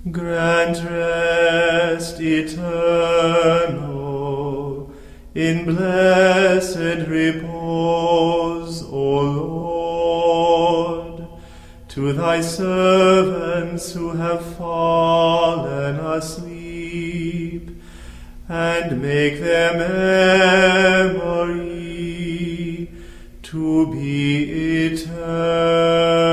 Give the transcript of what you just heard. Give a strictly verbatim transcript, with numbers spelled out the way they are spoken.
Grant rest eternal in blessed repose, O Lord, to thy servants who have fallen asleep, and make their memory to be eternal.